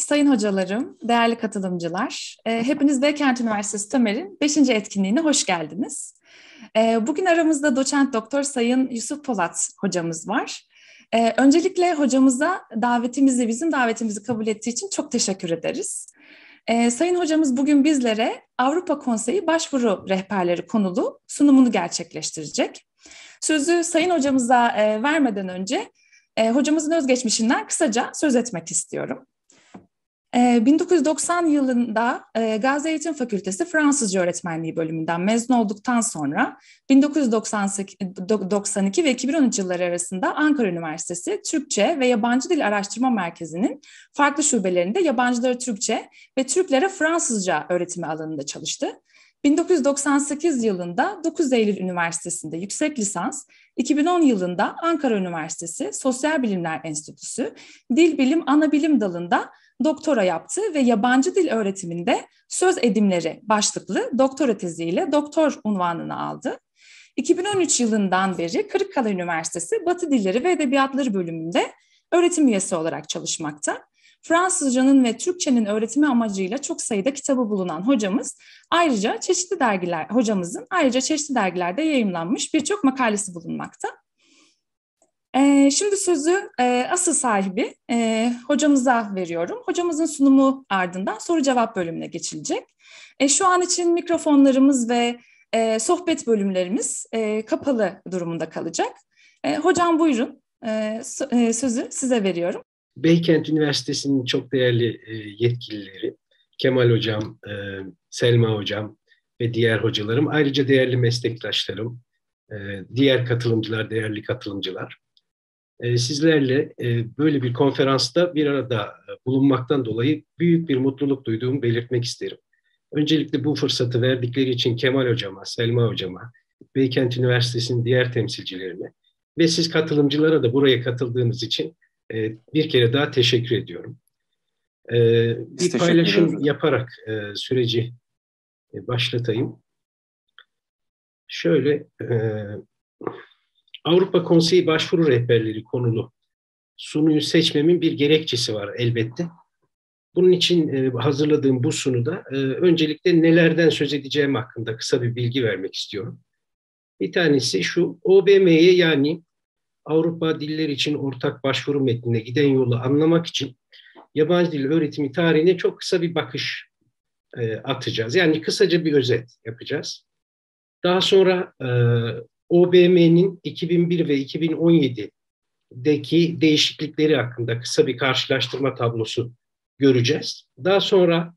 sayın hocalarım, değerli katılımcılar, hepiniz Beykent Üniversitesi TÖMER'in 5. etkinliğine hoş geldiniz. Bugün aramızda doçent doktor Sayın Yusuf Polat hocamız var. Öncelikle hocamıza bizim davetimizi kabul ettiği için çok teşekkür ederiz. Sayın hocamız bugün bizlere Avrupa Konseyi Başvuru Rehberleri konulu sunumunu gerçekleştirecek. Sözü sayın hocamıza vermeden önce hocamızın özgeçmişinden kısaca söz etmek istiyorum. 1990 yılında Gazi Eğitim Fakültesi Fransızca Öğretmenliği bölümünden mezun olduktan sonra 1992 ve 2013 yılları arasında Ankara Üniversitesi Türkçe ve Yabancı Dil Araştırma Merkezi'nin farklı şubelerinde yabancılara Türkçe ve Türklere Fransızca öğretimi alanında çalıştı. 1998 yılında 9 Eylül Üniversitesi'nde yüksek lisans, 2010 yılında Ankara Üniversitesi Sosyal Bilimler Enstitüsü Dil Bilim Anabilim dalında doktora yaptı ve yabancı dil öğretiminde söz edimleri başlıklı doktora teziyle doktor unvanını aldı. 2013 yılından beri Kırıkkale Üniversitesi Batı Dilleri ve Edebiyatları bölümünde öğretim üyesi olarak çalışmakta. Fransızcanın ve Türkçenin öğretimi amacıyla çok sayıda kitabı bulunan hocamızın ayrıca çeşitli dergilerde yayımlanmış birçok makalesi bulunmakta. Şimdi sözü asıl sahibi hocamıza veriyorum. Hocamızın sunumu ardından soru-cevap bölümüne geçilecek. Şu an için mikrofonlarımız ve sohbet bölümlerimiz kapalı durumunda kalacak. Hocam buyurun, sözü size veriyorum. Beykent Üniversitesi'nin çok değerli yetkilileri, Kemal Hocam, Selma Hocam ve diğer hocalarım, ayrıca değerli meslektaşlarım, diğer katılımcılar, değerli katılımcılar. Sizlerle böyle bir konferansta bir arada bulunmaktan dolayı büyük bir mutluluk duyduğumu belirtmek isterim. Öncelikle bu fırsatı verdikleri için Kemal Hocama, Selma Hocama, Beykent Üniversitesi'nin diğer temsilcilerine ve siz katılımcılara da buraya katıldığınız için bir kere daha teşekkür ediyorum. Bir paylaşım yaparak süreci başlatayım. Şöyle, Avrupa Konseyi Başvuru Rehberleri konulu sunuyu seçmemin bir gerekçesi var elbette. Bunun için hazırladığım bu sunuda öncelikle nelerden söz edeceğim hakkında kısa bir bilgi vermek istiyorum. Bir tanesi şu, OBM'ye yani Avrupa Diller için Ortak Başvuru Metnine giden yolu anlamak için yabancı dil öğretimi tarihine çok kısa bir bakış atacağız. Yani kısaca bir özet yapacağız. Daha sonra OBM'nin 2001 ve 2017'deki değişiklikleri hakkında kısa bir karşılaştırma tablosu göreceğiz. Daha sonra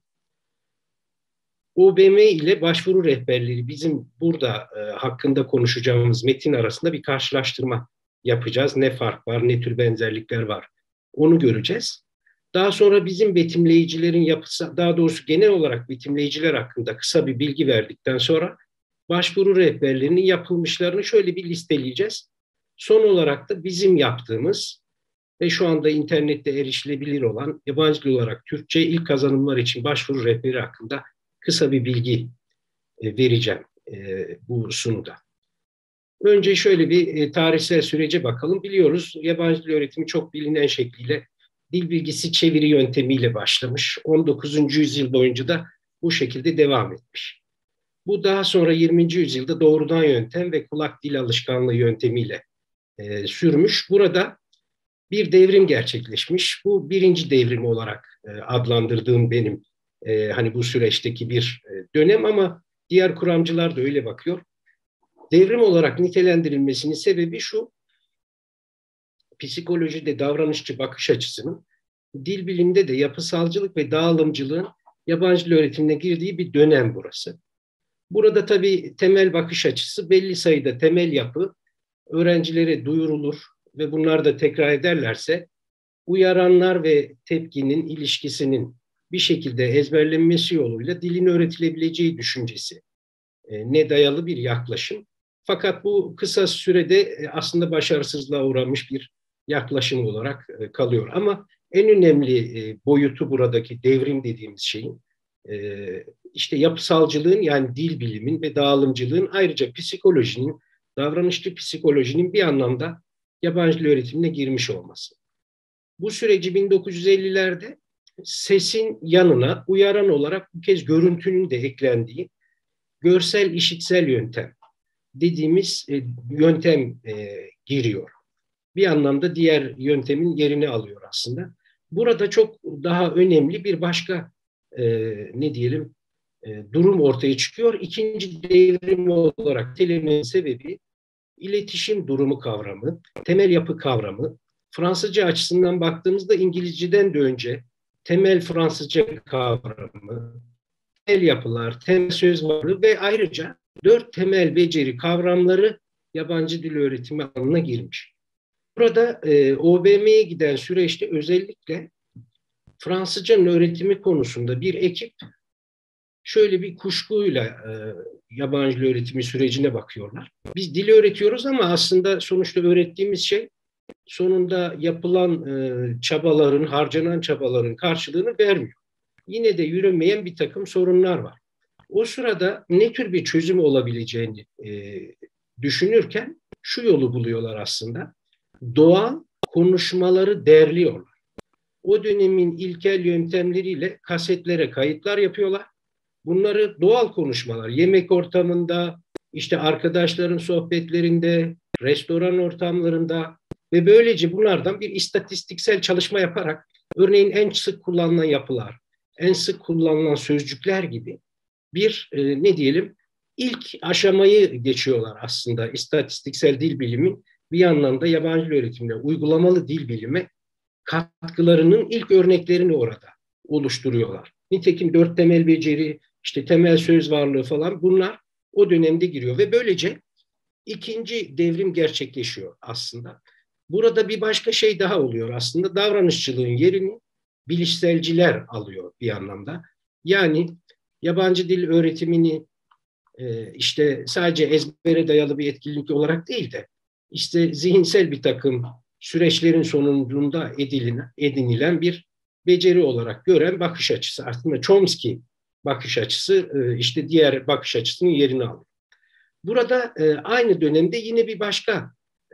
OBM ile başvuru rehberleri bizim burada hakkında konuşacağımız metin arasında bir karşılaştırma yapacağız. Ne fark var, ne tür benzerlikler var onu göreceğiz. Daha sonra bizim betimleyicilerin yapısı, daha doğrusu genel olarak betimleyiciler hakkında kısa bir bilgi verdikten sonra başvuru rehberlerinin yapılmışlarını şöyle bir listeleyeceğiz. Son olarak da bizim yaptığımız ve şu anda internette erişilebilir olan yabancı dil olarak Türkçe ilk kazanımlar için başvuru rehberi hakkında kısa bir bilgi vereceğim bu sunuda. Önce şöyle bir tarihsel sürece bakalım. Biliyoruz yabancı dil öğretimi çok bilinen şekliyle dil bilgisi çeviri yöntemiyle başlamış. 19. yüzyıl boyunca da bu şekilde devam etmiş. Bu daha sonra 20. yüzyılda doğrudan yöntem ve kulak dil alışkanlığı yöntemiyle sürmüş. Burada bir devrim gerçekleşmiş. Bu birinci devrim olarak adlandırdığım benim hani bu süreçteki bir dönem ama diğer kuramcılar da öyle bakıyor. Devrim olarak nitelendirilmesinin sebebi şu, psikolojide davranışçı bakış açısının, dil bilimde de yapısalcılık ve dağılımcılığın yabancı dil öğretimine girdiği bir dönem burası. Burada tabii temel bakış açısı belli sayıda temel yapı öğrencilere duyurulur ve bunlar da tekrar ederlerse uyaranlar ve tepkinin ilişkisinin bir şekilde ezberlenmesi yoluyla dilin öğretilebileceği düşüncesi ne dayalı bir yaklaşım. Fakat bu kısa sürede aslında başarısızlığa uğramış bir yaklaşım olarak kalıyor. Ama en önemli boyutu buradaki devrim dediğimiz şeyin işte yapısalcılığın yani dil bilimin ve dağılımcılığın ayrıca psikolojinin, davranışçı psikolojinin bir anlamda yabancı dil öğretimine girmiş olması. Bu süreci 1950'lerde sesin yanına uyaran olarak bu kez görüntünün de eklendiği görsel işitsel yöntem dediğimiz yöntem giriyor. Bir anlamda diğer yöntemin yerini alıyor aslında. Burada çok daha önemli bir başka durum ortaya çıkıyor. İkinci devrim olarak telemenin sebebi iletişim durumu kavramı, temel yapı kavramı. Fransızca açısından baktığımızda İngilizceden de önce temel Fransızca kavramı, temel yapılar, temel söz varlığı ve ayrıca 4 temel beceri kavramları yabancı dil öğretimi alanına girmiş. Burada OBM'ye giden süreçte özellikle Fransızcanın öğretimi konusunda bir ekip şöyle bir kuşkuyla yabancı dil öğretimi sürecine bakıyorlar. Biz dili öğretiyoruz ama aslında sonuçta öğrettiğimiz şey sonunda yapılan çabaların, harcanan çabaların karşılığını vermiyor. Yine de yürümeyen bir takım sorunlar var. O sırada ne tür bir çözüm olabileceğini düşünürken şu yolu buluyorlar aslında. Doğal konuşmaları derliyorlar. O dönemin ilkel yöntemleriyle kasetlere kayıtlar yapıyorlar. Bunları doğal konuşmalar, yemek ortamında, işte arkadaşların sohbetlerinde, restoran ortamlarında ve böylece bunlardan bir istatistiksel çalışma yaparak örneğin en sık kullanılan yapılar, en sık kullanılan sözcükler gibi bir ilk aşamayı geçiyorlar aslında istatistiksel dil bilimin bir anlamda yabancı dil öğretimine, uygulamalı dil bilime katkılarının ilk örneklerini orada oluşturuyorlar. Nitekim 4 temel beceri, işte temel söz varlığı falan bunlar o dönemde giriyor ve böylece ikinci devrim gerçekleşiyor aslında. Burada bir başka şey daha oluyor aslında. Davranışçılığın yerini bilişselciler alıyor bir anlamda. Yani yabancı dil öğretimini işte sadece ezbere dayalı bir etkinlik olarak değil de işte zihinsel bir takım süreçlerin sonunda edinilen bir beceri olarak gören bakış açısı. Aslında Chomsky bakış açısı işte diğer bakış açısının yerini alıyor. Burada aynı dönemde yine bir başka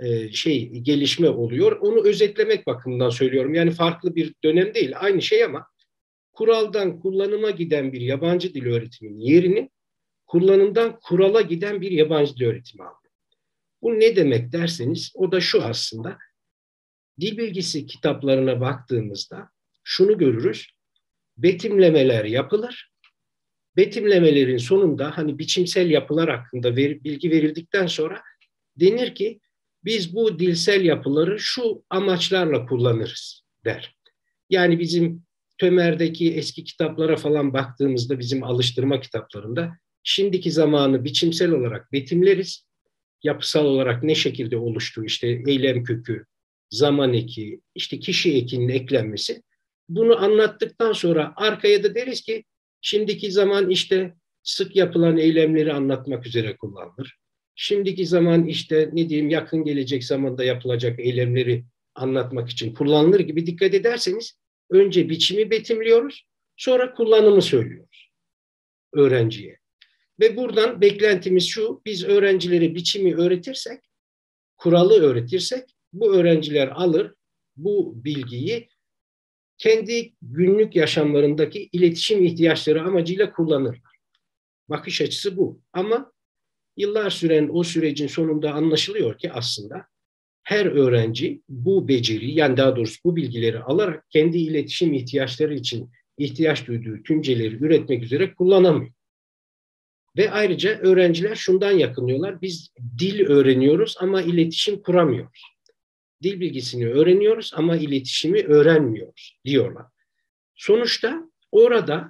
gelişme oluyor. Onu özetlemek bakımından söylüyorum. Yani farklı bir dönem değil, aynı şey ama kuraldan kullanıma giden bir yabancı dil öğretiminin yerini kullanımdan kurala giden bir yabancı dil öğretimi aldı. Bu ne demek derseniz o da şu aslında. Dil bilgisi kitaplarına baktığımızda şunu görürüz. Betimlemeler yapılır. Betimlemelerin sonunda hani biçimsel yapılar hakkında bilgi verildikten sonra denir ki biz bu dilsel yapıları şu amaçlarla kullanırız der. Yani bizim Tömer'deki eski kitaplara falan baktığımızda bizim alıştırma kitaplarında şimdiki zamanı biçimsel olarak betimleriz. Yapısal olarak ne şekilde oluştuğu işte eylem kökü, zaman eki, işte kişi ekinin eklenmesi. Bunu anlattıktan sonra arkaya da deriz ki şimdiki zaman işte sık yapılan eylemleri anlatmak üzere kullanılır. Şimdiki zaman işte yakın gelecek zamanda yapılacak eylemleri anlatmak için kullanılır gibi dikkat ederseniz önce biçimi betimliyoruz, sonra kullanımı söylüyoruz öğrenciye. Ve buradan beklentimiz şu, biz öğrencilere biçimi öğretirsek, kuralı öğretirsek bu öğrenciler alır bu bilgiyi kendi günlük yaşamlarındaki iletişim ihtiyaçları amacıyla kullanırlar. Bakış açısı bu. Ama yıllar süren o sürecin sonunda anlaşılıyor ki aslında her öğrenci bu beceri, yani daha doğrusu bu bilgileri alarak kendi iletişim ihtiyaçları için ihtiyaç duyduğu tümceleri üretmek üzere kullanamıyor. Ve ayrıca öğrenciler şundan yakınıyorlar, biz dil öğreniyoruz ama iletişim kuramıyoruz. Dil bilgisini öğreniyoruz ama iletişimi öğrenmiyoruz diyorlar. Sonuçta orada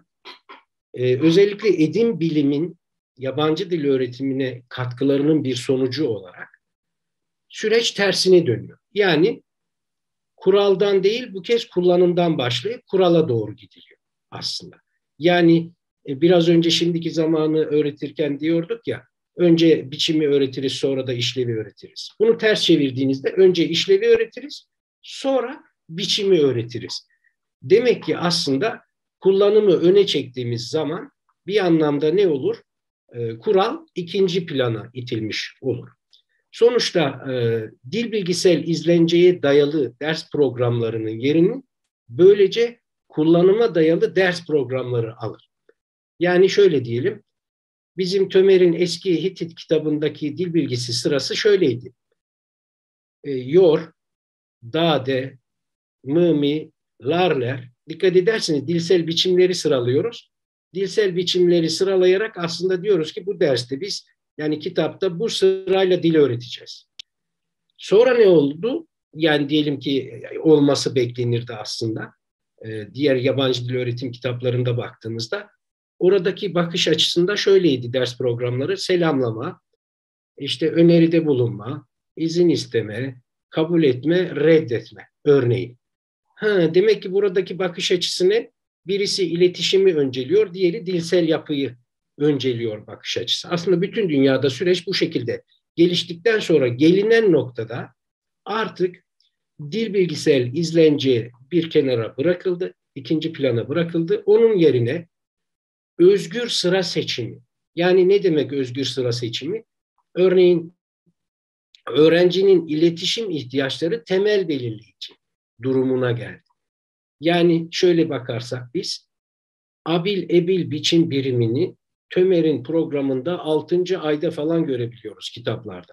özellikle edim bilimin yabancı dil öğretimine katkılarının bir sonucu olarak süreç tersine dönüyor. Yani kuraldan değil bu kez kullanımdan başlayıp kurala doğru gidiliyor aslında. Yani biraz önce şimdiki zamanı öğretirken diyorduk ya, önce biçimi öğretiriz sonra da işlevi öğretiriz. Bunu ters çevirdiğinizde önce işlevi öğretiriz sonra biçimi öğretiriz. Demek ki aslında kullanımı öne çektiğimiz zaman bir anlamda ne olur? Kural ikinci plana itilmiş olur. Sonuçta dil bilgisel izlenceye dayalı ders programlarının yerini böylece kullanıma dayalı ders programları alır. Yani şöyle diyelim, bizim Tömer'in eski Hitit kitabındaki dil bilgisi sırası şöyleydi. Yor, dade, mımi, larler. Dikkat ederseniz dilsel biçimleri sıralıyoruz. Dilsel biçimleri sıralayarak aslında diyoruz ki bu derste biz, yani kitapta bu sırayla dil öğreteceğiz. Sonra ne oldu? Yani diyelim ki olması beklenirdi aslında. Diğer yabancı dil öğretim kitaplarında baktığımızda oradaki bakış açısında şöyleydi ders programları: selamlama, işte öneride bulunma, izin isteme, kabul etme, reddetme örneğin. Demek ki buradaki bakış açısını birisi iletişimi önceliyor, diğeri dilsel yapıyı önceliyor bakış açısı. Aslında bütün dünyada süreç bu şekilde geliştikten sonra gelinen noktada artık dil bilgisel izlence bir kenara bırakıldı, ikinci plana bırakıldı. Onun yerine özgür sıra seçimi. Yani ne demek özgür sıra seçimi? Örneğin öğrencinin iletişim ihtiyaçları temel belirleyici durumuna geldi. Yani şöyle bakarsak biz, abil ebil biçim birimini Tömer'in programında 6. ayda falan görebiliyoruz kitaplarda.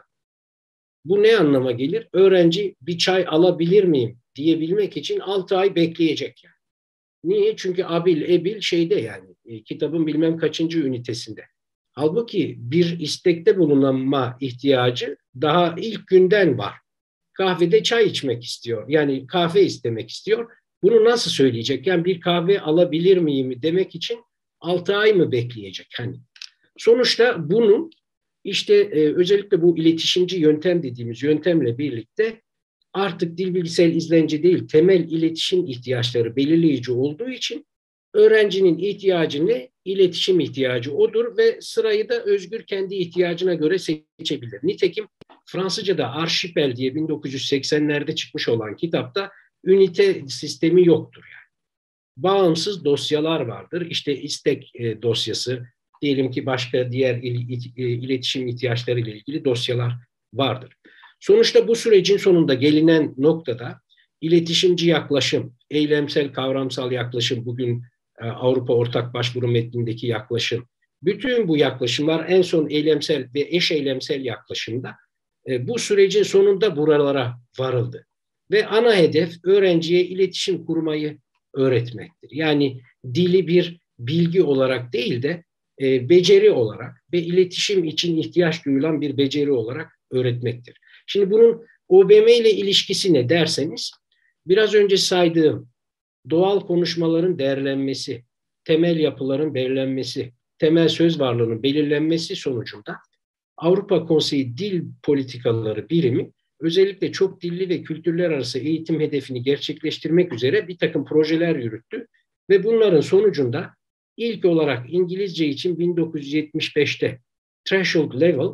Bu ne anlama gelir? Öğrenci bir çay alabilir miyim diyebilmek için 6 ay bekleyecek yani. Niye? Çünkü abil ebil şeyde, yani kitabın bilmem kaçıncı ünitesinde. Halbuki bir istekte bulunma ihtiyacı daha ilk günden var. Kahvede çay içmek istiyor. Yani kahve istemek istiyor. Bunu nasıl söyleyecek? Yani bir kahve alabilir miyim demek için 6 ay mı bekleyecek? Hani sonuçta bunun işte özellikle bu iletişimci yöntem dediğimiz yöntemle birlikte artık dil bilgisel izlence değil, temel iletişim ihtiyaçları belirleyici olduğu için öğrencinin ihtiyacı ne? İletişim ihtiyacı odur ve sırayı da özgür kendi ihtiyacına göre seçebilir. Nitekim Fransızca'da Arşipel diye 1980'lerde çıkmış olan kitapta ünite sistemi yoktur yani. Bağımsız dosyalar vardır. İşte istek dosyası, diyelim ki başka diğer iletişim ihtiyaçları ile ilgili dosyalar vardır. Sonuçta bu sürecin sonunda gelinen noktada iletişimci yaklaşım, eylemsel kavramsal yaklaşım, bugün Avrupa Ortak Başvuru metnindeki yaklaşım, bütün bu yaklaşımlar en son eylemsel ve eş eylemsel yaklaşımda bu sürecin sonunda buralara varıldı. Ve ana hedef öğrenciye iletişim kurmayı öğretmektir. Yani dili bir bilgi olarak değil de beceri olarak ve iletişim için ihtiyaç duyulan bir beceri olarak öğretmektir. Şimdi bunun OBM ile ilişkisi ne derseniz, biraz önce saydığım doğal konuşmaların değerlenmesi, temel yapıların belirlenmesi, temel söz varlığının belirlenmesi sonucunda Avrupa Konseyi Dil Politikaları Birimi özellikle çok dilli ve kültürler arası eğitim hedefini gerçekleştirmek üzere bir takım projeler yürüttü ve bunların sonucunda ilk olarak İngilizce için 1975'te Threshold Level,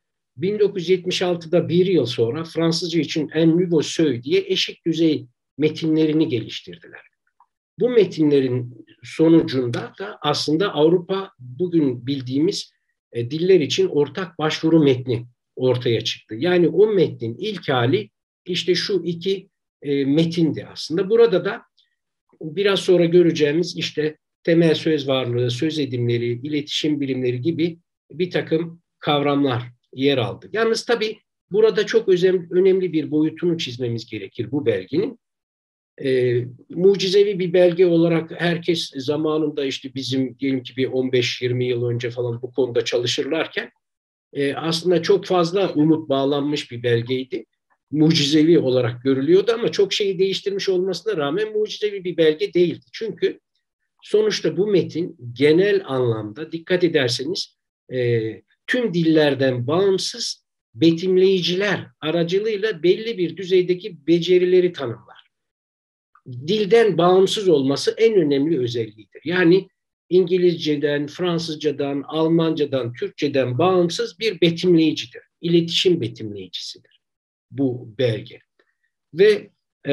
1976'da bir yıl sonra Fransızca için Un Nouveau Seuil diye eşik düzey metinlerini geliştirdiler. Bu metinlerin sonucunda da aslında Avrupa bugün bildiğimiz diller için ortak başvuru metni ortaya çıktı. Yani o metnin ilk hali işte şu iki metindi aslında. Burada da biraz sonra göreceğimiz işte temel söz varlığı, söz edimleri, iletişim birimleri gibi bir takım kavramlar yer aldı. Yalnız tabii burada çok önemli bir boyutunu çizmemiz gerekir bu belgenin. Mucizevi bir belge olarak herkes zamanında işte bizim diyelim ki bir 15-20 yıl önce falan bu konuda çalışırlarken aslında çok fazla umut bağlanmış bir belgeydi. Mucizevi olarak görülüyordu ama çok şeyi değiştirmiş olmasına rağmen mucizevi bir belge değildi. Çünkü sonuçta bu metin genel anlamda dikkat ederseniz tüm dillerden bağımsız betimleyiciler aracılığıyla belli bir düzeydeki becerileri tanımlar. Dilden bağımsız olması en önemli özelliğidir. Yani İngilizceden, Fransızcadan, Almancadan, Türkçeden bağımsız bir betimleyicidir. İletişim betimleyicisidir bu belge. Ve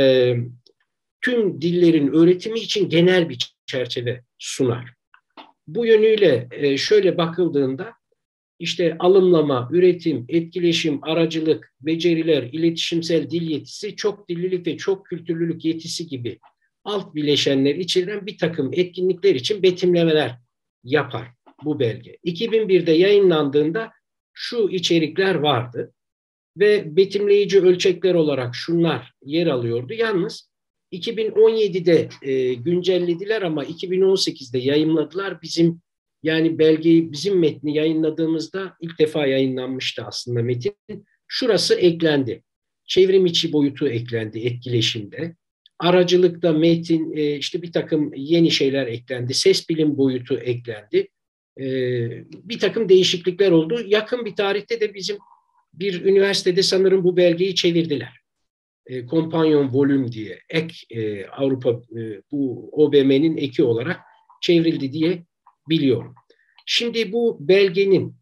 tüm dillerin öğretimi için genel bir çerçeve sunar. Bu yönüyle şöyle bakıldığında işte alımlama, üretim, etkileşim, aracılık, beceriler, iletişimsel dil yetisi, çok dillilik ve çok kültürlülük yetisi gibi alt bileşenleri içeren bir takım etkinlikler için betimlemeler yapar bu belge. 2001'de yayınlandığında şu içerikler vardı ve betimleyici ölçekler olarak şunlar yer alıyordu. Yalnız 2017'de güncellediler ama 2018'de yayınladılar. Yani belgeyi, bizim metni yayınladığımızda ilk defa yayınlanmıştı aslında metin. Şurası eklendi. Çevrim içi boyutu eklendi etkileşimde. Aracılıkta metin, işte bir takım yeni şeyler eklendi. Ses bilim boyutu eklendi. Bir takım değişiklikler oldu. Yakın bir tarihte de bizim bir üniversitede sanırım bu belgeyi çevirdiler. Kompanya volüm diye Avrupa bu OBM'nin eki olarak çevrildi diye biliyorum. Şimdi bu belgenin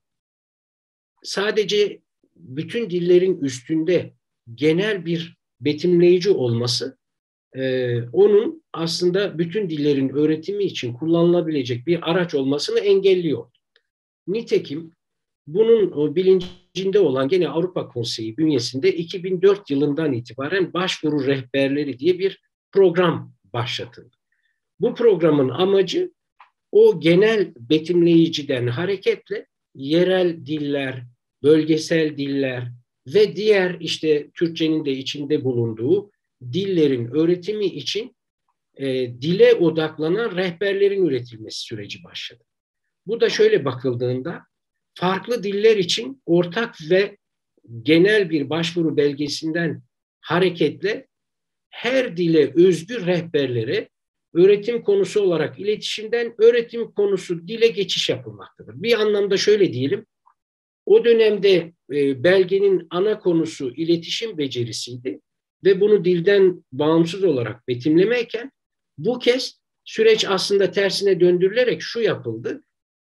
sadece bütün dillerin üstünde genel bir betimleyici olması onun aslında bütün dillerin öğretimi için kullanılabilecek bir araç olmasını engelliyor. Nitekim bunun bilincinde olan gene Avrupa Konseyi bünyesinde 2004 yılından itibaren başvuru rehberleri diye bir program başlatıldı. Bu programın amacı o genel betimleyiciden hareketle yerel diller, bölgesel diller ve diğer işte Türkçenin de içinde bulunduğu dillerin öğretimi için dile odaklanan rehberlerin üretilmesi süreci başladı. Bu da şöyle bakıldığında farklı diller için ortak ve genel bir başvuru belgesinden hareketle her dile özgü rehberlere öğretim konusu olarak iletişimden öğretim konusu dile geçiş yapılmaktadır. Bir anlamda şöyle diyelim, o dönemde belgenin ana konusu iletişim becerisiydi ve bunu dilden bağımsız olarak betimlemeyken bu kez süreç aslında tersine döndürülerek şu yapıldı.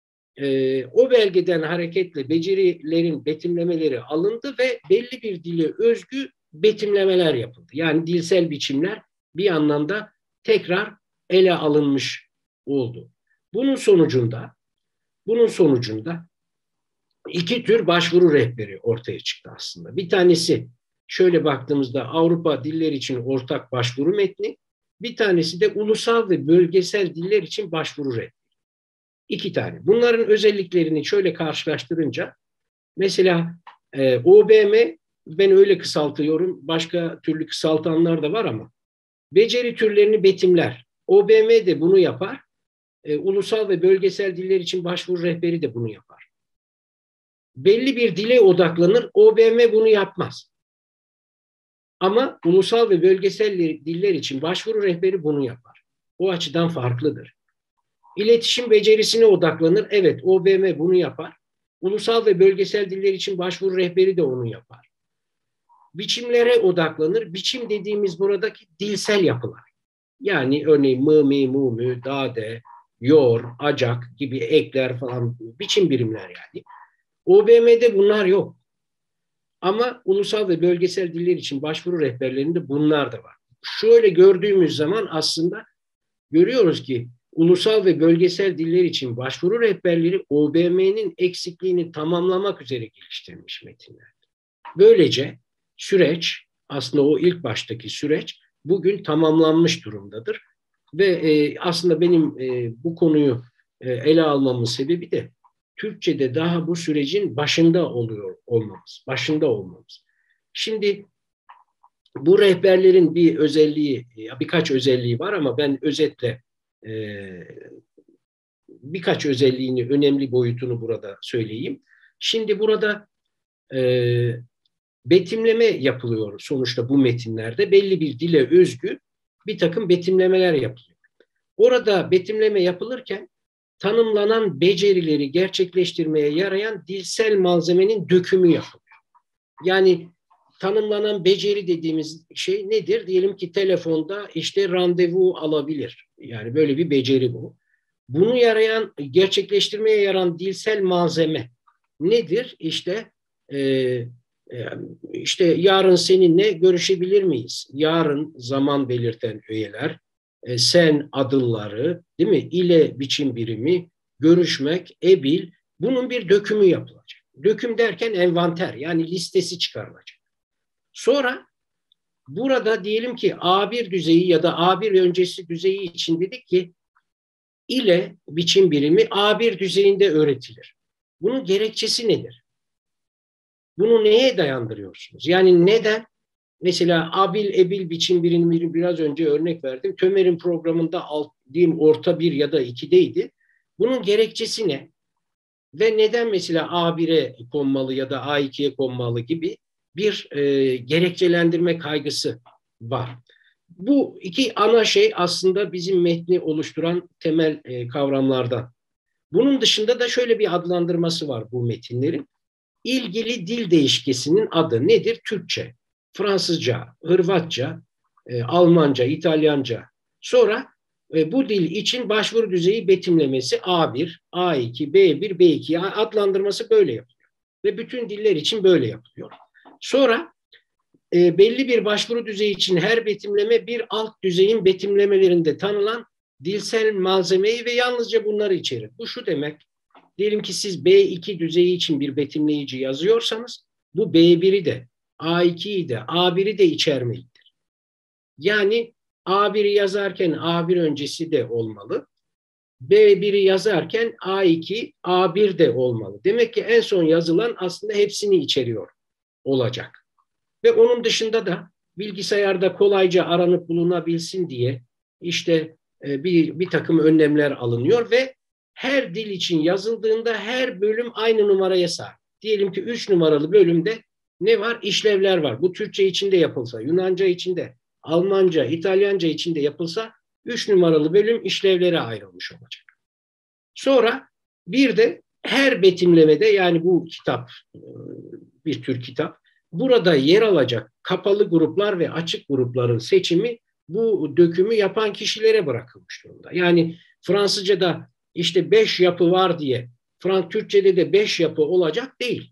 O belgeden hareketle becerilerin betimlemeleri alındı ve belli bir dile özgü betimlemeler yapıldı. Yani dilsel biçimler bir anlamda tekrar ele alınmış oldu. Bunun sonucunda iki tür başvuru rehberi ortaya çıktı aslında. Bir tanesi şöyle baktığımızda Avrupa diller için ortak başvuru metni, bir tanesi de ulusal ve bölgesel diller için başvuru rehberi. İki tane. Bunların özelliklerini şöyle karşılaştırınca mesela OBM, ben öyle kısaltıyorum, başka türlü kısaltanlar da var ama beceri türlerini betimler. OBM de bunu yapar. Ulusal ve bölgesel diller için başvuru rehberi de bunu yapar. Belli bir dile odaklanır. OBM bunu yapmaz. Ama ulusal ve bölgesel diller için başvuru rehberi bunu yapar. O açıdan farklıdır. İletişim becerisine odaklanır. Evet, OBM bunu yapar. Ulusal ve bölgesel diller için başvuru rehberi de onu yapar. Biçimlere odaklanır. Biçim dediğimiz buradaki dilsel yapılar. Yani örneğin mı, mi, mu, mü, da, de, yor, acak gibi ekler falan biçim birimler yani. OBM'de bunlar yok. Ama ulusal ve bölgesel diller için başvuru rehberlerinde bunlar da var. Şöyle gördüğümüz zaman aslında görüyoruz ki ulusal ve bölgesel diller için başvuru rehberleri OBM'nin eksikliğini tamamlamak üzere geliştirilmiş metinler. Böylece süreç, aslında o ilk baştaki süreç bugün tamamlanmış durumdadır. Ve aslında benim bu konuyu ele almamın sebebi de Türkçe'de daha bu sürecin başında olmamız. Şimdi bu rehberlerin birkaç özelliği var ama ben özetle birkaç özelliğini, önemli boyutunu burada söyleyeyim. Şimdi burada betimleme yapılıyor sonuçta bu metinlerde. Belli bir dile özgü bir takım betimlemeler yapılıyor. Orada betimleme yapılırken tanımlanan becerileri gerçekleştirmeye yarayan dilsel malzemenin dökümü yapılıyor. Yani tanımlanan beceri dediğimiz şey nedir? Diyelim ki telefonda işte randevu alabilir. Yani böyle bir beceri bu. Bunu gerçekleştirmeye yarayan dilsel malzeme nedir? İşte yarın seninle görüşebilir miyiz? Yarın zaman belirten öğeler, sen adılları, değil mi? İle biçim birimi, görüşmek, ebil, bunun bir dökümü yapılacak. Döküm derken envanter, yani listesi çıkarılacak. Sonra burada diyelim ki A1 düzeyi ya da A1 öncesi düzeyi için dedik ki ile biçim birimi A1 düzeyinde öğretilir. Bunun gerekçesi nedir? Bunu neye dayandırıyorsunuz? Yani neden? Mesela abil, ebil biçim birimi biraz önce örnek verdim. Tömer'in programında diyeyim orta 1 ya da 2'deydi. Bunun gerekçesi ne? Ve neden mesela A1'e konmalı ya da A2'ye konmalı gibi bir gerekçelendirme kaygısı var. Bu iki ana şey aslında bizim metni oluşturan temel kavramlardan. Bunun dışında da şöyle bir adlandırması var bu metinlerin. İlgili dil değişkesinin adı nedir? Türkçe, Fransızca, Hırvatça, Almanca, İtalyanca. Sonra bu dil için başvuru düzeyi betimlemesi A1, A2, B1, B2 adlandırması böyle yapılıyor. Ve bütün diller için böyle yapılıyor. Sonra belli bir başvuru düzeyi için her betimleme bir alt düzeyin betimlemelerinde tanınan dilsel malzemeyi ve yalnızca bunları içerir. Bu şu demek. Diyelim ki siz B2 düzeyi için bir betimleyici yazıyorsanız bu B1'i de A2'yi de A1'i de içermelidir. Yani A1'i yazarken A1 öncesi de olmalı. B1'i yazarken A2, A1 de olmalı. Demek ki en son yazılan aslında hepsini içeriyor olacak. Ve onun dışında da bilgisayarda kolayca aranıp bulunabilsin diye işte bir takım önlemler alınıyor ve her dil için yazıldığında her bölüm aynı numaraya sahip. Diyelim ki 3 numaralı bölümde ne var? İşlevler var. Bu Türkçe için de yapılsa, Yunanca için de, Almanca, İtalyanca için de yapılsa 3 numaralı bölüm işlevlere ayrılmış olacak. Sonra bir de her betimlemede yani bu kitap bir tür kitap. Burada yer alacak kapalı gruplar ve açık grupların seçimi bu dökümü yapan kişilere bırakılmış durumda. Yani Fransızca'da işte 5 yapı var diye Türkçe'de de 5 yapı olacak değil.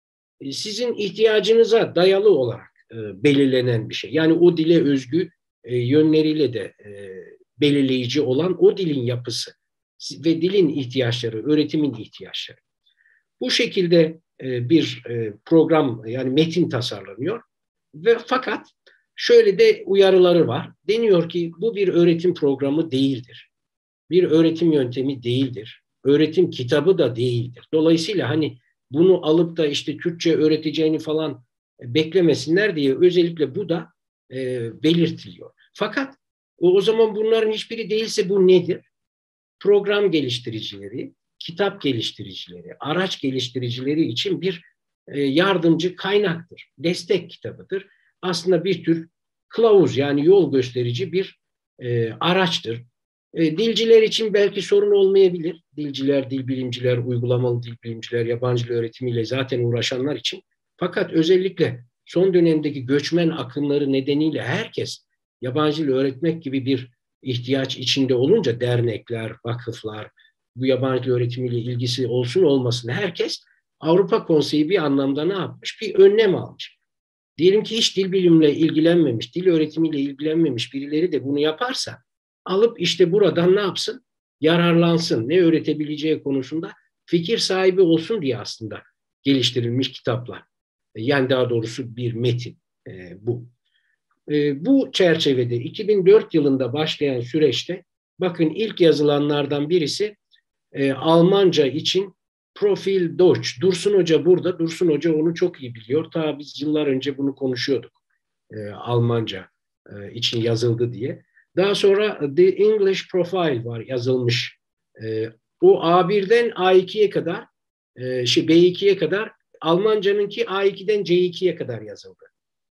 Sizin ihtiyacınıza dayalı olarak belirlenen bir şey. Yani o dile özgü yönleriyle de belirleyici olan o dilin yapısı ve dilin ihtiyaçları, öğretimin ihtiyaçları. Bu şekilde bir program yani metin tasarlanıyor ve fakat şöyle de uyarıları var. Deniyor ki bu bir öğretim programı değildir. Bir öğretim yöntemi değildir. Öğretim kitabı da değildir. Dolayısıyla hani bunu alıp da işte Türkçe öğreteceğini falan beklemesinler diye özellikle bu da belirtiliyor. Fakat o zaman bunların hiçbiri değilse bu nedir? Program geliştiricileri, kitap geliştiricileri, araç geliştiricileri için bir yardımcı kaynaktır. Destek kitabıdır. Aslında bir tür kılavuz yani yol gösterici bir araçtır. Dilciler için belki sorun olmayabilir. Dilciler, dil bilimciler, uygulamalı dil bilimciler, yabancı dil öğretimiyle zaten uğraşanlar için. Fakat özellikle son dönemdeki göçmen akımları nedeniyle herkes yabancı dil öğretmek gibi bir ihtiyaç içinde olunca dernekler, vakıflar, bu yabancı dil öğretimiyle ilgisi olsun olmasın herkes Avrupa Konseyi bir anlamda ne yapmış? Bir önlem almış. Diyelim ki hiç dil bilimle ilgilenmemiş, dil öğretimiyle ilgilenmemiş birileri de bunu yaparsa alıp işte buradan ne yapsın? Yararlansın. Ne öğretebileceği konusunda fikir sahibi olsun diye aslında geliştirilmiş kitaplar. Yani daha doğrusu bir metin bu. Bu çerçevede 2004 yılında başlayan süreçte bakın ilk yazılanlardan birisi Almanca için Profil Deutsch. Dursun Hoca burada. Dursun Hoca onu çok iyi biliyor. Ta biz yıllar önce bunu konuşuyorduk. Almanca için yazıldı diye. Daha sonra The English Profile var yazılmış. O A1'den A2'ye kadar, B2'ye kadar, Almancanınki A2'den C2'ye kadar yazıldı.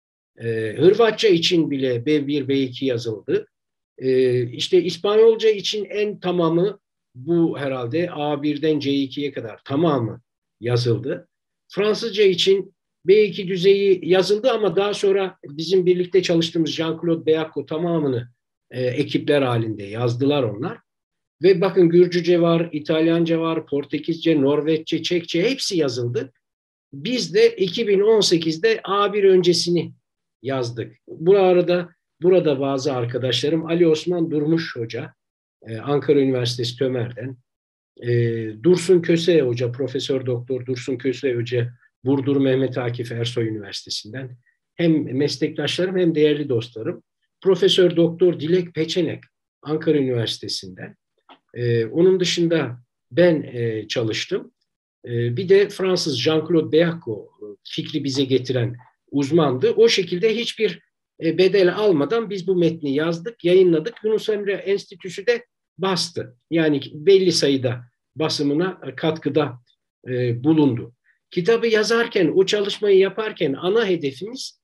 Hırvatça için bile B1, B2 yazıldı. İşte İspanyolca için en tamamı bu herhalde A1'den C2'ye kadar tamamı yazıldı. Fransızca için B2 düzeyi yazıldı ama daha sonra bizim birlikte çalıştığımız Jean-Claude Beyakko tamamını ekipler halinde yazdılar onlar. Ve bakın Gürcüce var, İtalyanca var, Portekizce, Norveççe, Çekçe hepsi yazıldı. Biz de 2018'de A1 öncesini yazdık. Bu arada burada bazı arkadaşlarım Ali Osman Durmuş Hoca, Ankara Üniversitesi Tömer'den, Dursun Köse Hoca, Profesör Doktor Dursun Köse Hoca, Burdur Mehmet Akif Ersoy Üniversitesi'nden, hem meslektaşlarım hem değerli dostlarım. Profesör Doktor Dilek Peçenek Ankara Üniversitesi'nde. Onun dışında ben çalıştım. Bir de Fransız Jean-Claude Beaco fikri bize getiren uzmandı. O şekilde hiçbir bedel almadan biz bu metni yazdık, yayınladık. Yunus Emre Enstitüsü de bastı. Yani belli sayıda basımına katkıda bulundu. Kitabı yazarken, o çalışmayı yaparken ana hedefimiz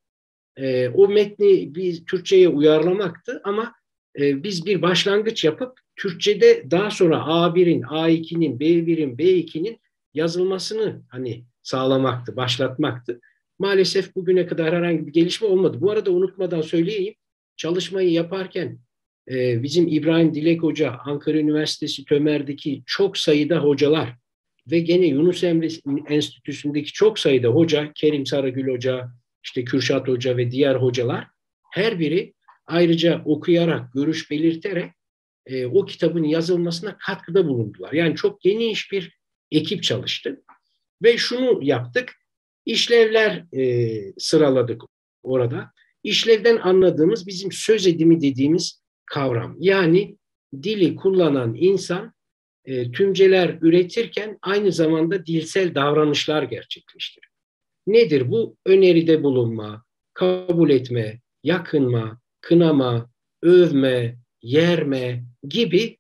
o metni bir Türkçe'ye uyarlamaktı ama biz bir başlangıç yapıp Türkçe'de daha sonra A1'in, A2'nin, B1'in, B2'nin yazılmasını hani sağlamaktı, başlatmaktı. Maalesef bugüne kadar herhangi bir gelişme olmadı. Bu arada unutmadan söyleyeyim, çalışmayı yaparken bizim İbrahim Dilek Hoca, Ankara Üniversitesi Tömer'deki çok sayıda hocalar ve gene Yunus Emre Enstitüsü'ndeki çok sayıda hoca, Kerim Sarıgül Hoca, işte Kürşat Hoca ve diğer hocalar her biri ayrıca okuyarak, görüş belirterek o kitabın yazılmasına katkıda bulundular. Yani çok geniş bir ekip çalıştı ve şunu yaptık, işlevler sıraladık orada. İşlevden anladığımız bizim söz edimi dediğimiz kavram. Yani dili kullanan insan tümceler üretirken aynı zamanda dilsel davranışlar gerçekleştirir. Nedir bu? Öneride bulunma, kabul etme, yakınma, kınama, övme, yerme gibi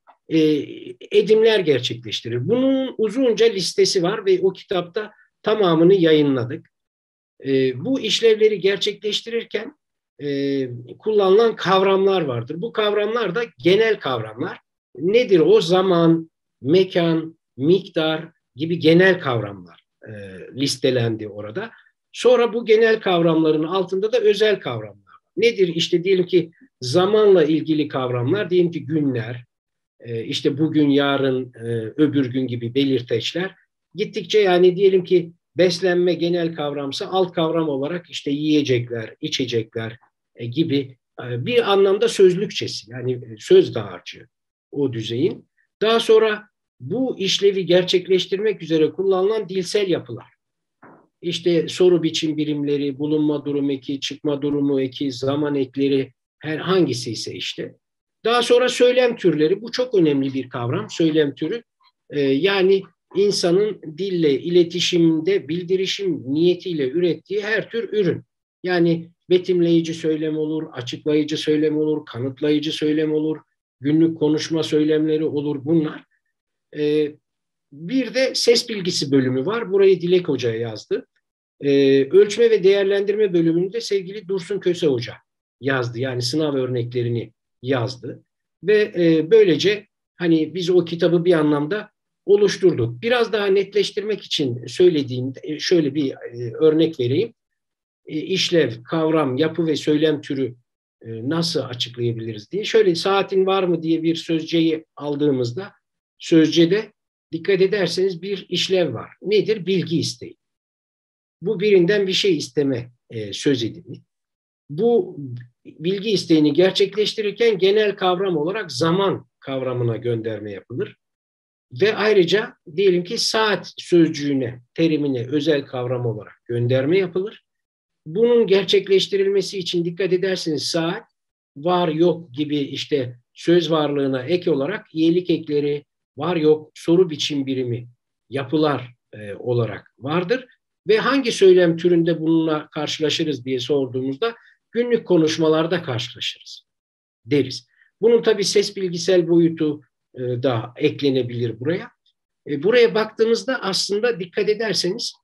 edimler gerçekleştirir. Bunun uzunca listesi var ve o kitapta tamamını yayınladık. Bu işlevleri gerçekleştirirken kullanılan kavramlar vardır. Bu kavramlar da genel kavramlar. Nedir o? Zaman, mekan, miktar gibi genel kavramlar listelendi orada. Sonra bu genel kavramların altında da özel kavramlar var. Nedir? İşte diyelim ki zamanla ilgili kavramlar, diyelim ki günler, işte bugün, yarın, öbür gün gibi belirteçler. Gittikçe yani diyelim ki beslenme genel kavramsa alt kavram olarak işte yiyecekler, içecekler gibi bir anlamda sözlükçesi, yani söz dağarcığı o düzeyin. Daha sonra bu işlevi gerçekleştirmek üzere kullanılan dilsel yapılar. İşte soru biçim birimleri, bulunma durumu eki, çıkma durumu eki, zaman ekleri, her hangisi ise işte. Daha sonra söylem türleri, bu çok önemli bir kavram, söylem türü. Yani insanın dille iletişimde bildirişim niyetiyle ürettiği her tür ürün. Yani betimleyici söylem olur, açıklayıcı söylem olur, kanıtlayıcı söylem olur, günlük konuşma söylemleri olur bunlar. Bir de ses bilgisi bölümü var. Burayı Dilek Hoca'ya yazdı. Ölçme ve değerlendirme bölümünde sevgili Dursun Köse Hoca yazdı. Yani sınav örneklerini yazdı. Ve böylece hani biz o kitabı bir anlamda oluşturduk. Biraz daha netleştirmek için söylediğimde şöyle bir örnek vereyim. İşlev, kavram, yapı ve söylem türü nasıl açıklayabiliriz diye. Şöyle, saatin var mı diye bir sözceği aldığımızda sözcede dikkat ederseniz bir işlev var. Nedir? Bilgi isteği. Bu birinden bir şey isteme söz edimi. Bu bilgi isteğini gerçekleştirirken genel kavram olarak zaman kavramına gönderme yapılır. Ve ayrıca diyelim ki saat sözcüğüne, terimine özel kavram olarak gönderme yapılır. Bunun gerçekleştirilmesi için dikkat ederseniz saat, var yok gibi işte söz varlığına ek olarak iyilik ekleri, var yok, soru biçim birimi, yapılar olarak vardır. Ve hangi söylem türünde bununla karşılaşırız diye sorduğumuzda günlük konuşmalarda karşılaşırız deriz. Bunun tabii ses bilgisel boyutu da eklenebilir buraya. Buraya baktığımızda aslında dikkat ederseniz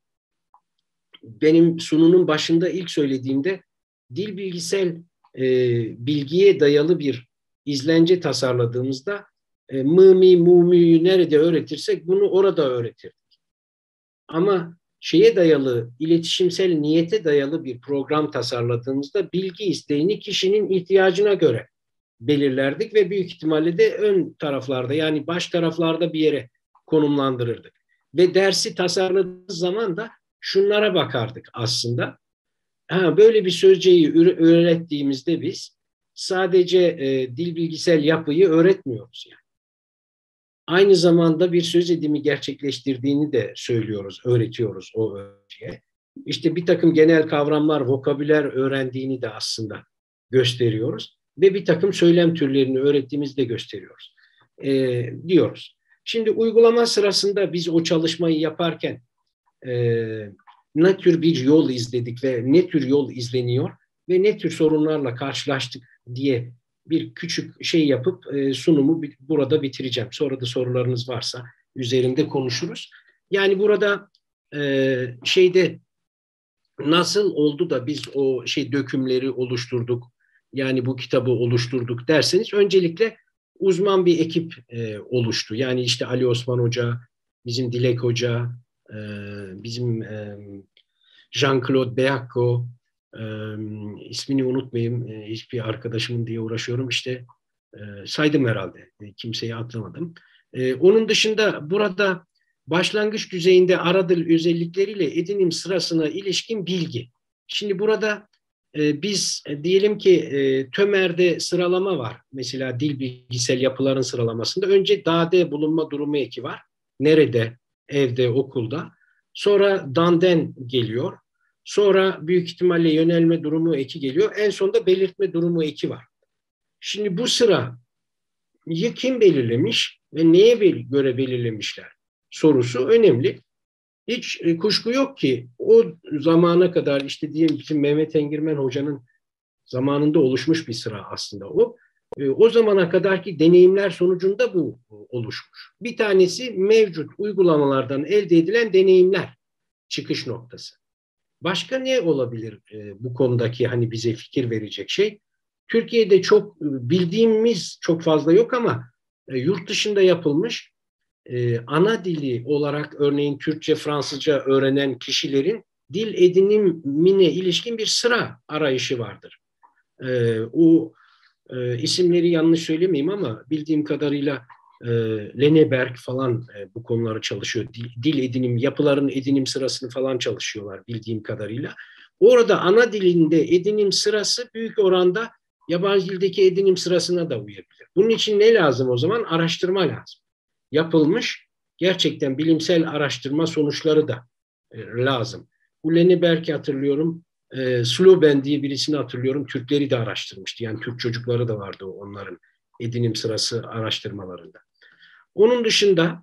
benim sunumun başında ilk söylediğimde dil bilgisel bilgiye dayalı bir izlence tasarladığımızda mı mi mu mu'yu nerede öğretirsek bunu orada öğretirdik. Ama şeye dayalı, iletişimsel niyete dayalı bir program tasarladığımızda bilgi isteğini kişinin ihtiyacına göre belirlerdik ve büyük ihtimalle de ön taraflarda, yani baş taraflarda bir yere konumlandırırdık. Ve dersi tasarladığımız zaman da şunlara bakardık aslında. Böyle bir sözceği öğrettiğimizde biz sadece dil bilgisel yapıyı öğretmiyoruz yani. Aynı zamanda bir söz edimi gerçekleştirdiğini de söylüyoruz, öğretiyoruz o öğrenciye. işte bir takım genel kavramlar, vokabüler öğrendiğini de aslında gösteriyoruz. Ve bir takım söylem türlerini öğrettiğimizi de gösteriyoruz. Diyoruz. Şimdi uygulama sırasında biz o çalışmayı yaparken ne tür bir yol izledik ve ne tür yol izleniyor ve ne tür sorunlarla karşılaştık diye bir küçük şey yapıp sunumu burada bitireceğim. Sonra da sorularınız varsa üzerinde konuşuruz. Yani burada nasıl oldu da biz o dökümleri oluşturduk, yani bu kitabı oluşturduk derseniz, öncelikle uzman bir ekip oluştu. Yani işte Ali Osman Hoca, bizim Dilek Hoca, bizim Jean-Claude Beacco, ismini unutmayayım, hiçbir arkadaşımın diye uğraşıyorum, işte saydım herhalde, kimseyi atlamadım. Onun dışında burada başlangıç düzeyinde ara dil özellikleriyle edinim sırasına ilişkin bilgi. Şimdi burada biz diyelim ki TÖMER'de sıralama var. Mesela dil bilgisel yapıların sıralamasında önce dade bulunma durumu eki var. Nerede? Evde, okulda. Sonra danden geliyor. Sonra büyük ihtimalle yönelme durumu eki geliyor. En sonunda belirtme durumu eki var. Şimdi bu sırayı kim belirlemiş ve neye göre belirlemişler sorusu önemli. Hiç kuşku yok ki o zamana kadar, işte diyelim ki Mehmet Engirmen Hoca'nın zamanında oluşmuş bir sıra aslında o. O zamana kadarki deneyimler sonucunda bu oluşmuş. Bir tanesi mevcut uygulamalardan elde edilen deneyimler çıkış noktası. Başka ne olabilir bu konudaki hani bize fikir verecek şey? Türkiye'de çok bildiğimiz çok fazla yok ama yurt dışında yapılmış ana dili olarak örneğin Türkçe, Fransızca öğrenen kişilerin dil edinimine ilişkin bir sıra arayışı vardır. O isimleri yanlış söylemeyeyim ama bildiğim kadarıyla Lenneberg falan bu konuları çalışıyor. Dil edinim, yapıların edinim sırasını falan çalışıyorlar bildiğim kadarıyla. Orada ana dilinde edinim sırası büyük oranda yabancı dildeki edinim sırasına da uyabilir. Bunun için ne lazım o zaman? Araştırma lazım. Yapılmış gerçekten bilimsel araştırma sonuçları da lazım. Bu Lenneberg'i hatırlıyorum. Sloben diye birisini hatırlıyorum. Türkleri de araştırmıştı. Yani Türk çocukları da vardı onların edinim sırası araştırmalarında. Onun dışında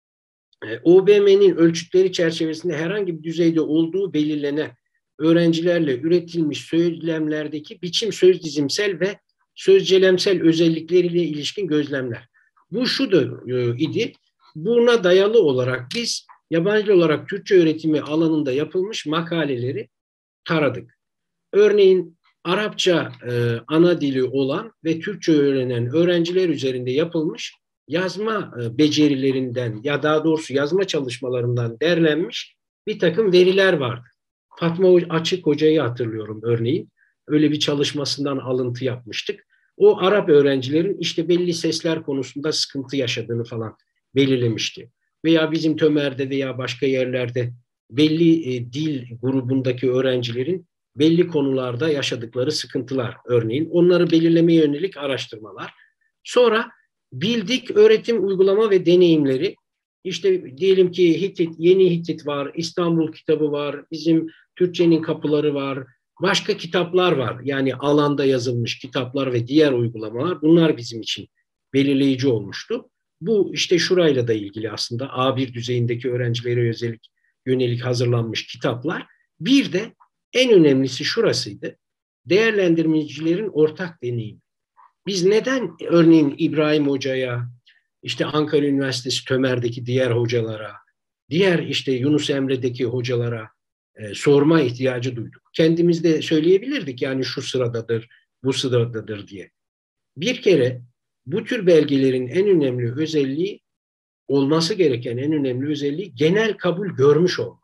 OBM'nin ölçütleri çerçevesinde herhangi bir düzeyde olduğu belirlenen öğrencilerle üretilmiş söylemlerdeki biçim söz dizimsel ve sözcelemsel özellikleriyle ilişkin gözlemler. Bu şudur idi. Buna dayalı olarak biz yabancı olarak Türkçe öğretimi alanında yapılmış makaleleri taradık. Örneğin Arapça ana dili olan ve Türkçe öğrenen öğrenciler üzerinde yapılmış yazma becerilerinden, ya daha doğrusu yazma çalışmalarından derlenmiş bir takım veriler vardı. Fatma Açık Hoca'yı hatırlıyorum örneğin. Öyle bir çalışmasından alıntı yapmıştık. O Arap öğrencilerin işte belli sesler konusunda sıkıntı yaşadığını falan belirlemişti. Veya bizim TÖMER'de veya başka yerlerde belli dil grubundaki öğrencilerin belli konularda yaşadıkları sıkıntılar örneğin, onları belirlemeye yönelik araştırmalar. Sonra bildik öğretim, uygulama ve deneyimleri, işte diyelim ki Hitit, Yeni Hitit var, İstanbul kitabı var, bizim Türkçenin kapıları var, başka kitaplar var. Yani alanda yazılmış kitaplar ve diğer uygulamalar, bunlar bizim için belirleyici olmuştu. Bu işte şurayla da ilgili aslında A1 düzeyindeki öğrencilere yönelik hazırlanmış kitaplar. Bir de en önemlisi şurasıydı. Değerlendirmecilerin ortak deneyimi. Biz neden örneğin İbrahim Hoca'ya, işte Ankara Üniversitesi TÖMER'deki diğer hocalara, diğer işte Yunus Emre'deki hocalara sorma ihtiyacı duyduk. Kendimiz de söyleyebilirdik yani şu sıradadır, bu sıradadır diye. Bir kere bu tür belgelerin en önemli özelliği, olması gereken en önemli özelliği genel kabul görmüş olmaları.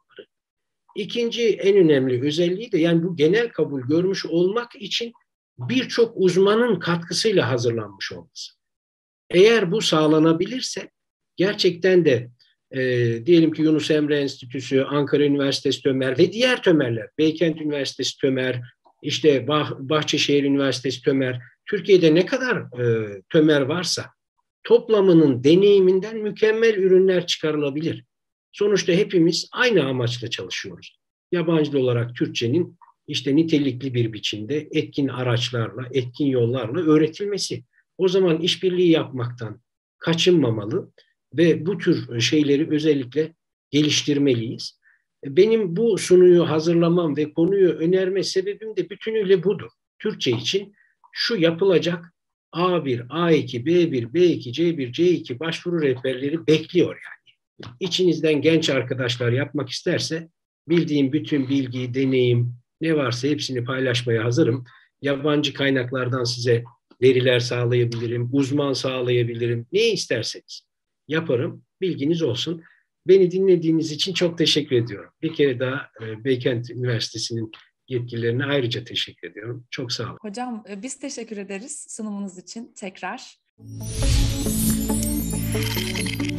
İkinci en önemli özelliği de yani bu genel kabul görmüş olmak için birçok uzmanın katkısıyla hazırlanmış olması. Eğer bu sağlanabilirse gerçekten de diyelim ki Yunus Emre Enstitüsü, Ankara Üniversitesi TÖMER ve diğer TÖMER'ler, Beykent Üniversitesi TÖMER, işte Bahçeşehir Üniversitesi TÖMER, Türkiye'de ne kadar TÖMER varsa toplamının deneyiminden mükemmel ürünler çıkarılabilir. Sonuçta hepimiz aynı amaçla çalışıyoruz. yabancı dil olarak Türkçenin işte nitelikli bir biçimde etkin araçlarla, etkin yollarla öğretilmesi. O zaman işbirliği yapmaktan kaçınmamalı ve bu tür şeyleri özellikle geliştirmeliyiz. Benim bu sunuyu hazırlamam ve konuyu önerme sebebim de bütünüyle budur. Türkçe için şu yapılacak A1, A2, B1, B2, C1, C2 başvuru rehberleri bekliyor yani. İçinizden genç arkadaşlar yapmak isterse bildiğim bütün bilgi, deneyim ne varsa hepsini paylaşmaya hazırım. Yabancı kaynaklardan size veriler sağlayabilirim, uzman sağlayabilirim. Ne isterseniz yaparım. Bilginiz olsun. Beni dinlediğiniz için çok teşekkür ediyorum. Bir kere daha Beykent Üniversitesi'nin yetkililerine ayrıca teşekkür ediyorum. Çok sağ olun. Hocam biz teşekkür ederiz sunumunuz için tekrar.